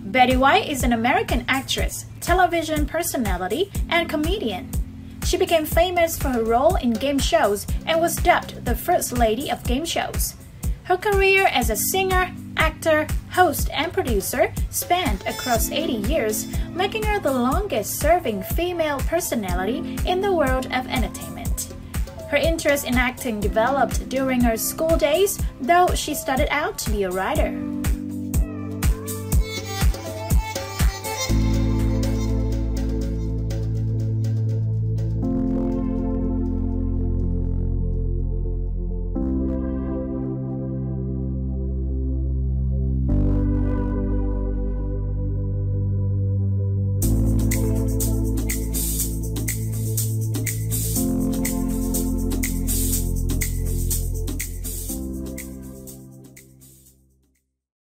Betty White is an American actress, television personality, and comedian. She became famous for her role in game shows and was dubbed the First Lady of game shows. Her career as a singer, actor, host, and producer spanned across 80 years, making her the longest-serving female personality in the world of entertainment. Her interest in acting developed during her school days, though she started out to be a writer.